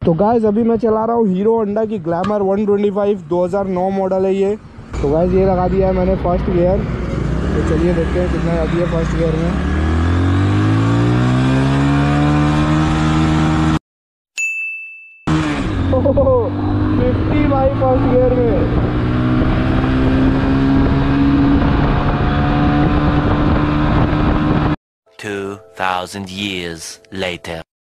तो गाइस अभी मैं चला रहा हूँ हीरो होंडा की ग्लैमर 125 2009 मॉडल है ये। तो गाइस ये लगा दिया है मैंने फर्स्ट गियर। तो चलिए देखते हैं कितना लगा दिया फर्स्ट गियर में। ओहो 50 भाई फर्स्ट गियर में। 2000 years later.